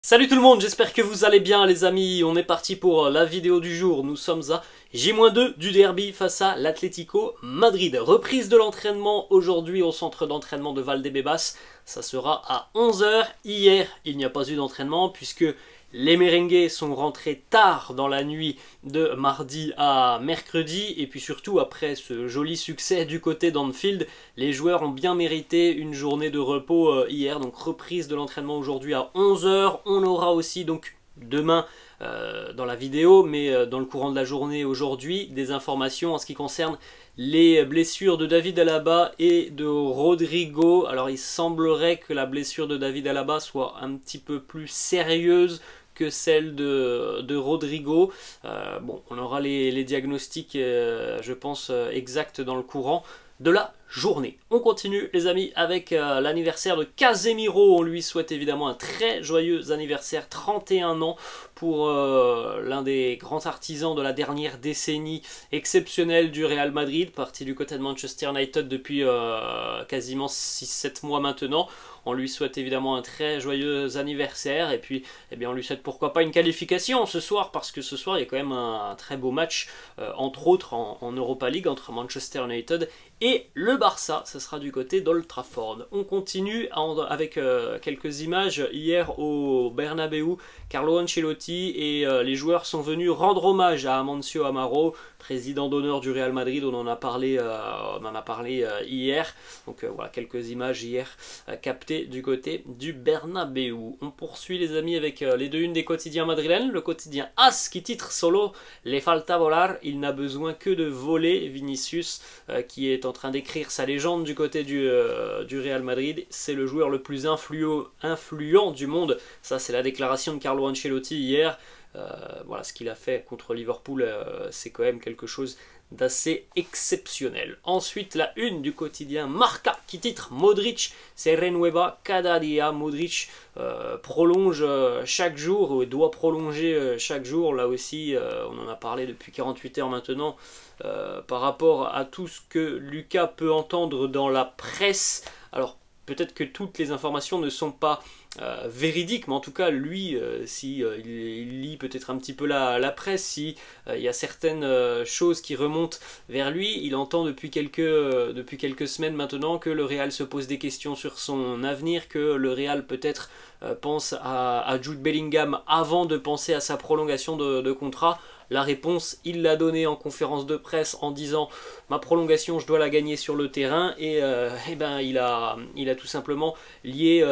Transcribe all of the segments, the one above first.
Salut tout le monde, j'espère que vous allez bien les amis, on est parti pour la vidéo du jour, nous sommes à J-2 du derby face à l'Atlético Madrid. Reprise de l'entraînement aujourd'hui au centre d'entraînement de Valdebebas, ça sera à 11 h. Hier, il n'y a pas eu d'entraînement puisque les merengues sont rentrés tard dans la nuit de mardi à mercredi et puis surtout après ce joli succès du côté d'Anfield, les joueurs ont bien mérité une journée de repos hier, donc reprise de l'entraînement aujourd'hui à 11 h. On aura aussi donc demain dans la vidéo, mais dans le courant de la journée aujourd'hui, des informations en ce qui concerne les blessures de David Alaba et de Rodrigo. Alors il semblerait que la blessure de David Alaba soit un petit peu plus sérieuse que celle de Rodrigo. Bon, on aura les diagnostics, je pense, exacts dans le courant de la journée. On continue les amis avec l'anniversaire de Casemiro. On lui souhaite évidemment un très joyeux anniversaire, 31 ans pour l'un des grands artisans de la dernière décennie exceptionnelle du Real Madrid, parti du côté de Manchester United depuis quasiment 6-7 mois maintenant. On lui souhaite évidemment un très joyeux anniversaire et puis eh bien, on lui souhaite pourquoi pas une qualification ce soir, parce que ce soir il y a quand même un très beau match, entre autres en Europa League entre Manchester United et le Barça. Ce sera du côté d'Old Trafford. On continue avec quelques images. Hier au Bernabéu, Carlo Ancelotti et les joueurs sont venus rendre hommage à Amancio Amaro, président d'honneur du Real Madrid. On en a parlé, hier. Donc voilà, quelques images hier captées du côté du Bernabéu. On poursuit les amis avec les deux unes des quotidiens madrilènes. Le quotidien AS qui titre solo "Le falta volar", il n'a besoin que de voler. Vinicius qui est en train d'écrire sa légende du côté du Real Madrid. C'est le joueur le plus influent du monde. Ça c'est la déclaration de Carlo Ancelotti hier. Voilà, ce qu'il a fait contre Liverpool, c'est quand même quelque chose d'assez exceptionnel. Ensuite, la une du quotidien Marca qui titre "Modric se renueva cada día". Modric prolonge chaque jour, doit prolonger chaque jour. Là aussi, on en a parlé depuis 48 heures maintenant, par rapport à tout ce que Lucas peut entendre dans la presse. Alors, peut-être que toutes les informations ne sont pas véridiques, mais en tout cas, lui, si il lit peut-être un petit peu la presse, si il y a certaines choses qui remontent vers lui, il entend depuis quelques semaines maintenant que le Real se pose des questions sur son avenir, que le Real peut-être pense à Jude Bellingham avant de penser à sa prolongation de contrat. La réponse, il l'a donnée en conférence de presse en disant « Ma prolongation, je dois la gagner sur le terrain » et ben, il a tout simplement lié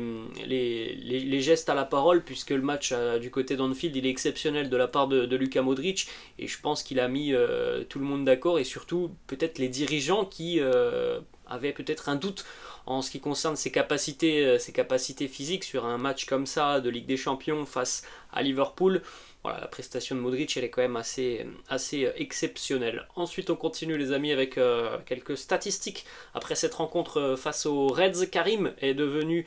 les gestes à la parole, puisque le match du côté d'Anfield, il est exceptionnel de la part de Luka Modric, et je pense qu'il a mis tout le monde d'accord, et surtout peut-être les dirigeants qui avaient peut-être un doute en ce qui concerne ses capacités physiques sur un match comme ça de Ligue des Champions face à Liverpool. Voilà, la prestation de Modric, elle est quand même assez exceptionnelle. Ensuite, on continue les amis avec quelques statistiques. Après cette rencontre face aux Reds, Karim est devenu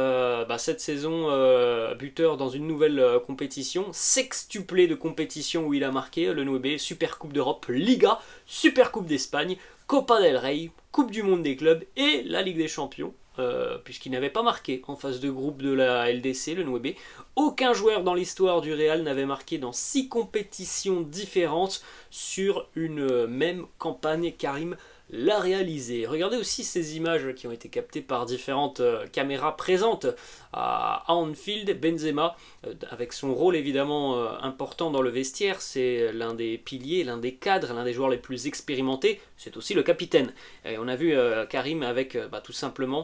cette saison buteur dans une nouvelle compétition. Sextuplé de compétition où il a marqué le 9, Super Coupe d'Europe, Liga, Super Coupe d'Espagne, Copa del Rey, Coupe du Monde des clubs et la Ligue des Champions. Puisqu'il n'avait pas marqué en phase de groupe de la LDC, le 9. Aucun joueur dans l'histoire du Real n'avait marqué dans 6 compétitions différentes sur une même campagne. Karim l'a réalisé. Regardez aussi ces images qui ont été captées par différentes caméras présentes à Anfield. Benzema, avec son rôle évidemment important dans le vestiaire, c'est l'un des piliers, l'un des cadres, l'un des joueurs les plus expérimentés, c'est aussi le capitaine. Et on a vu Karim avec tout simplement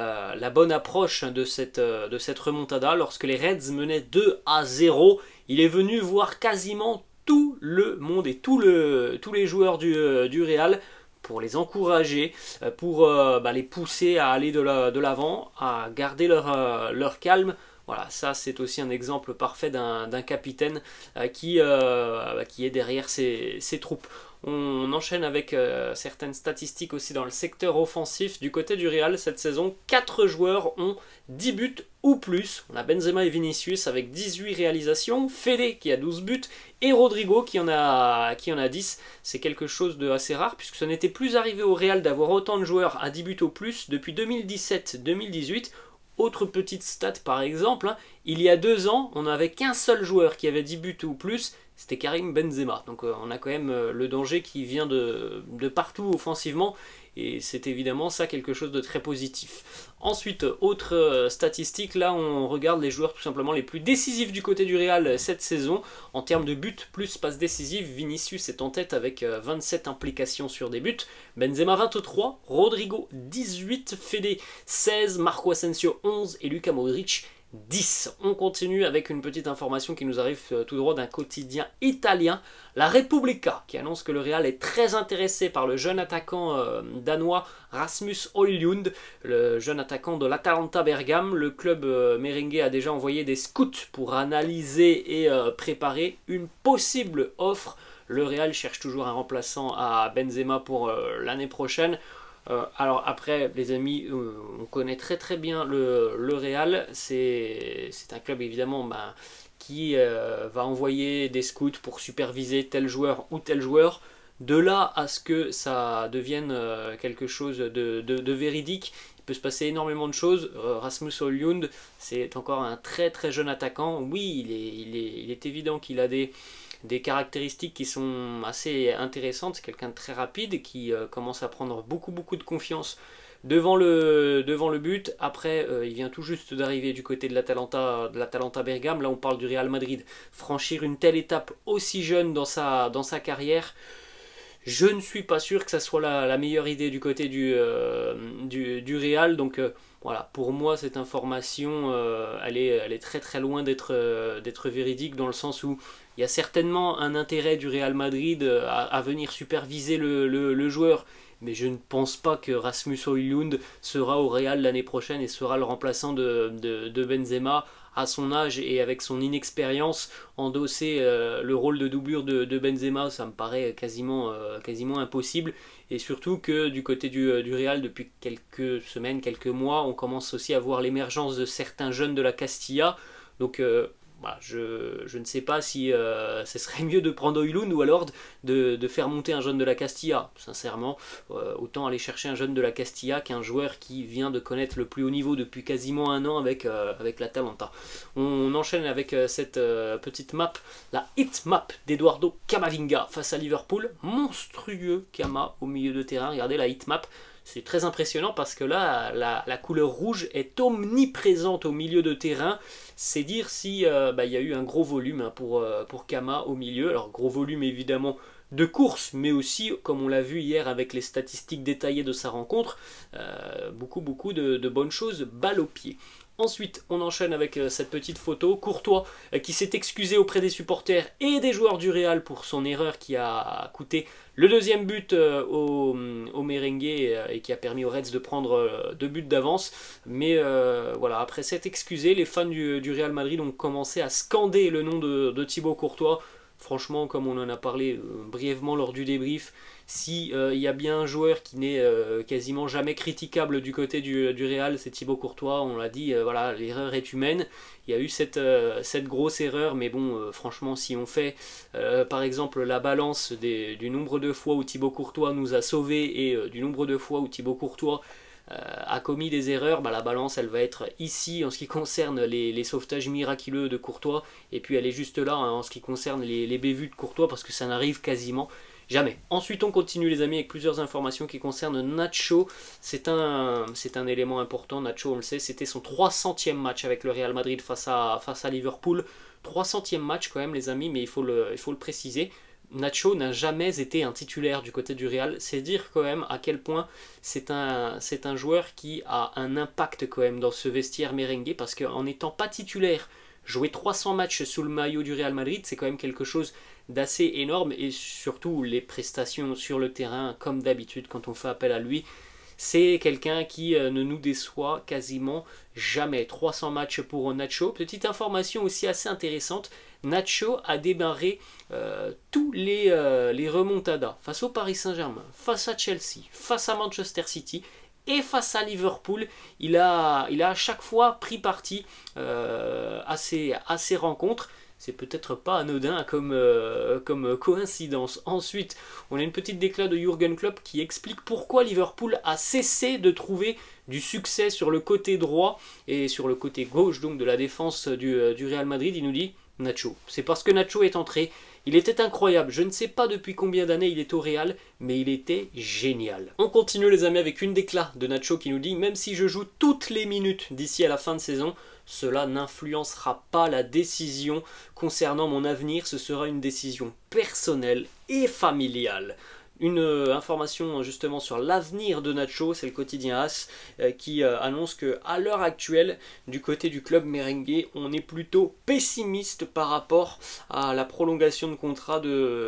la bonne approche de cette remontada. Lorsque les Reds menaient 2-0, il est venu voir quasiment tout le monde et tous les joueurs du Real pour les encourager, pour les pousser à aller de l'avant, à garder leur calme. Voilà, ça c'est aussi un exemple parfait d'un capitaine qui est derrière ses troupes. On enchaîne avec certaines statistiques aussi dans le secteur offensif. Du côté du Real, cette saison, 4 joueurs ont 10 buts ou plus. On a Benzema et Vinicius avec 18 réalisations, Fede qui a 12 buts et Rodrigo qui en a 10. C'est quelque chose de assez rare puisque ce n'était plus arrivé au Real d'avoir autant de joueurs à 10 buts ou plus depuis 2017-2018. Autre petite stat par exemple, Il y a 2 ans, on n'avait qu'un seul joueur qui avait 10 buts ou plus, c'était Karim Benzema. Donc on a quand même le danger qui vient de partout offensivement, et c'est évidemment ça quelque chose de très positif. Ensuite, autre statistique, là on regarde les joueurs tout simplement les plus décisifs du côté du Real cette saison. En termes de buts plus passes décisives, Vinicius est en tête avec 27 implications sur des buts, Benzema 23, Rodrigo 18, Fede 16, Marco Asensio 11 et Luka Modric 10. On continue avec une petite information qui nous arrive tout droit d'un quotidien italien, la Repubblica, qui annonce que le Real est très intéressé par le jeune attaquant danois Rasmus Højlund, le jeune attaquant de l'Atalanta Bergame. Le club merengue a déjà envoyé des scouts pour analyser et préparer une possible offre. Le Real cherche toujours un remplaçant à Benzema pour l'année prochaine. Alors après, les amis, on connaît très bien le Real. C'est un club évidemment qui va envoyer des scouts pour superviser tel joueur ou tel joueur. De là à ce que ça devienne quelque chose de véridique, il peut se passer énormément de choses. Rasmus Højlund, c'est encore un très jeune attaquant. Oui, il est évident qu'il a des caractéristiques qui sont assez intéressantes. C'est quelqu'un de très rapide qui commence à prendre beaucoup de confiance devant le but. Après, il vient tout juste d'arriver du côté de l'Atalanta Bergame. Là, on parle du Real Madrid. Franchir une telle étape aussi jeune dans sa carrière, je ne suis pas sûr que ça soit la meilleure idée du côté du Real. Donc voilà, pour moi cette information elle est très loin d'être véridique, dans le sens où il y a certainement un intérêt du Real Madrid à venir superviser le joueur, mais je ne pense pas que Rasmus Højlund sera au Real l'année prochaine et sera le remplaçant de Benzema. À son âge et avec son inexpérience, endosser le rôle de doublure de Benzema, ça me paraît quasiment impossible. Et surtout que du côté du Real, depuis quelques semaines, quelques mois, on commence aussi à voir l'émergence de certains jeunes de la Castilla. Donc voilà, je ne sais pas si ce serait mieux de prendre Højlund ou alors de faire monter un jeune de la Castilla. Sincèrement, autant aller chercher un jeune de la Castilla qu'un joueur qui vient de connaître le plus haut niveau depuis quasiment un an avec l'Atalanta. On enchaîne avec cette petite map, la hit map d'Eduardo Camavinga face à Liverpool. Monstrueux Cama au milieu de terrain, regardez la hit map. C'est très impressionnant parce que là, la couleur rouge est omniprésente au milieu de terrain. C'est dire si il y a eu un gros volume pour Cama au milieu. Alors gros volume évidemment de course, mais aussi, comme on l'a vu hier avec les statistiques détaillées de sa rencontre, beaucoup de bonnes choses, balle au pied. Ensuite, on enchaîne avec cette petite photo. Courtois qui s'est excusé auprès des supporters et des joueurs du Real pour son erreur qui a coûté le deuxième but au merengue et qui a permis aux Reds de prendre 2 buts d'avance. Mais voilà, après s'être excusé, les fans du Real Madrid ont commencé à scander le nom de Thibaut Courtois. Franchement, comme on en a parlé brièvement lors du débrief, si il y a bien un joueur qui n'est quasiment jamais critiquable du côté du Real, c'est Thibaut Courtois. On l'a dit, voilà, l'erreur est humaine. Il y a eu cette grosse erreur, mais bon, franchement, si on fait par exemple la balance du nombre de fois où Thibaut Courtois nous a sauvés et du nombre de fois où Thibaut Courtois a commis des erreurs, la balance elle va être ici en ce qui concerne les sauvetages miraculeux de Courtois, et puis elle est juste là en ce qui concerne les bévues de Courtois, parce que ça n'arrive quasiment jamais. Ensuite on continue les amis avec plusieurs informations qui concernent Nacho. C'est un élément important. Nacho, on le sait, c'était son 300e match avec le Real Madrid face à Liverpool. 300e match quand même les amis, mais il faut le préciser. Nacho n'a jamais été un titulaire du côté du Real. C'est dire quand même à quel point c'est un joueur qui a un impact quand même dans ce vestiaire merengue, parce qu'en n'étant pas titulaire, jouer 300 matchs sous le maillot du Real Madrid, c'est quand même quelque chose d'assez énorme, et surtout les prestations sur le terrain, comme d'habitude quand on fait appel à lui, c'est quelqu'un qui ne nous déçoit quasiment jamais. 300 matchs pour Nacho. Petite information aussi assez intéressante, Nacho a démarré tous les remontadas face au Paris Saint-Germain, face à Chelsea, face à Manchester City et face à Liverpool. Il a à chaque fois pris parti à ces rencontres. c'est peut-être pas anodin comme coïncidence. Ensuite, on a une petite déclat de Jürgen Klopp qui explique pourquoi Liverpool a cessé de trouver du succès sur le côté droit et sur le côté gauche donc de la défense du Real Madrid. Il nous dit Nacho. C'est parce que Nacho est entré. Il était incroyable. Je ne sais pas depuis combien d'années il est au Real, mais il était génial. On continue les amis avec une déclat de Nacho qui nous dit même si je joue toutes les minutes d'ici à la fin de saison, cela n'influencera pas la décision concernant mon avenir. Ce sera une décision personnelle et familiale. Une information justement sur l'avenir de Nacho, c'est le quotidien AS qui annonce que à l'heure actuelle, du côté du club merengue, on est plutôt pessimiste par rapport à la prolongation de contrat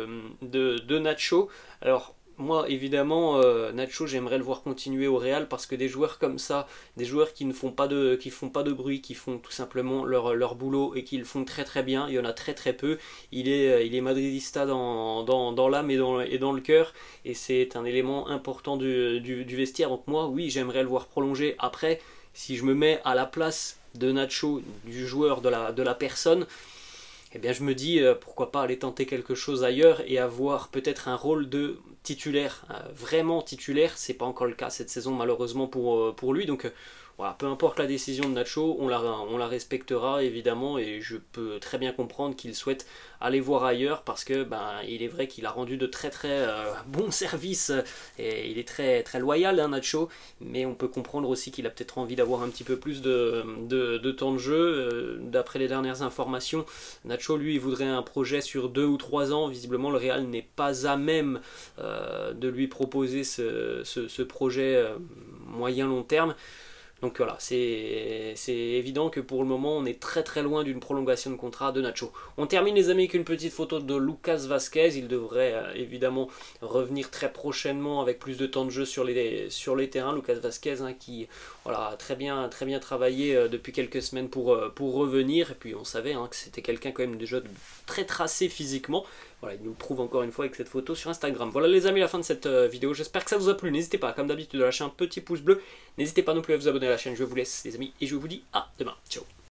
de Nacho. Alors moi évidemment Nacho j'aimerais le voir continuer au Real parce que des joueurs comme ça, des joueurs qui ne font pas de bruit, qui font tout simplement leur boulot et qui le font très très bien, il y en a très très peu. Il est madridista dans l'âme et dans le cœur et c'est un élément important du vestiaire. Donc moi oui j'aimerais le voir prolonger. Après si je me mets à la place de Nacho, du joueur, de la personne, eh bien je me dis pourquoi pas aller tenter quelque chose ailleurs et avoir peut-être un rôle de titulaire, vraiment titulaire. C'est pas encore le cas cette saison malheureusement pour lui, donc voilà, peu importe la décision de Nacho, on la respectera évidemment et je peux très bien comprendre qu'il souhaite aller voir ailleurs parce que il est vrai qu'il a rendu de très très bons services et il est très très loyal Nacho, mais on peut comprendre aussi qu'il a peut-être envie d'avoir un petit peu plus de temps de jeu. D'après les dernières informations, Nacho lui il voudrait un projet sur 2 ou 3 ans. Visiblement le Real n'est pas à même de lui proposer ce projet moyen long terme. Donc voilà, c'est évident que pour le moment on est très très loin d'une prolongation de contrat de Nacho. On termine les amis avec une petite photo de Lucas Vázquez. Il devrait évidemment revenir très prochainement avec plus de temps de jeu sur les terrains. Lucas Vázquez qui voilà, a très bien travaillé depuis quelques semaines pour revenir. Et puis on savait que c'était quelqu'un quand même déjà très tracé physiquement. Voilà, il nous le prouve encore une fois avec cette photo sur Instagram. Voilà les amis, la fin de cette vidéo. J'espère que ça vous a plu. N'hésitez pas, comme d'habitude, de lâcher un petit pouce bleu. N'hésitez pas non plus à vous abonner à la chaîne. Je vous laisse les amis et je vous dis à demain. Ciao.